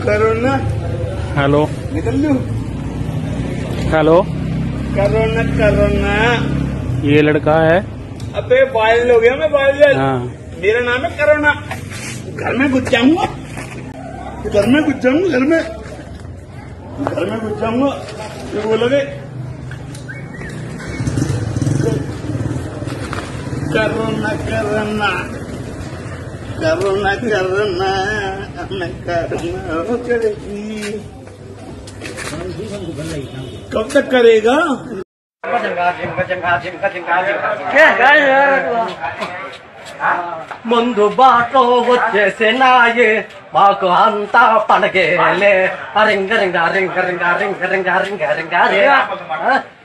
Corona. Hello निकल लूं? Hello, corona corona. ये लड़का है। अबे वायरल हो गया मैं, वायरल। हाँ, मेरा नाम है कोरोना। घर में घुस जाऊंगा, घर में घुस जाऊंगा, घर में घुस जाऊंगा। ये बोलोगे कोरोना कोरोना कोरोना कोरोना, मैं कोरोना हो करेगी। कब तक करेगा? ముందు బాటో వచ్చేసినాయి మాకు అంతా పండగేలే రింగ రింగ రింగ రింగ రింగ రింగ రింగ రింగ రింగ